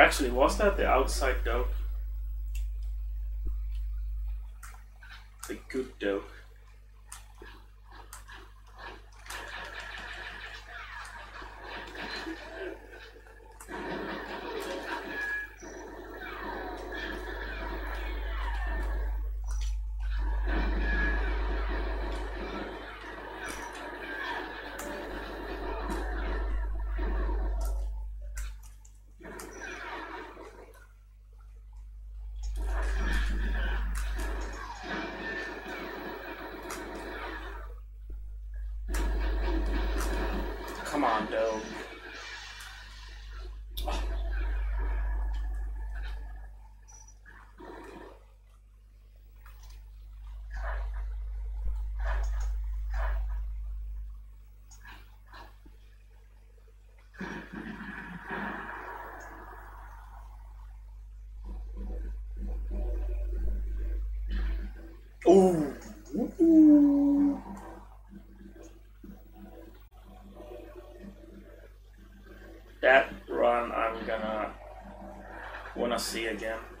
actually, was that the outside dope? The good dope. Come on, dope. Ooh. Ooh. That run I'm gonna wanna see again.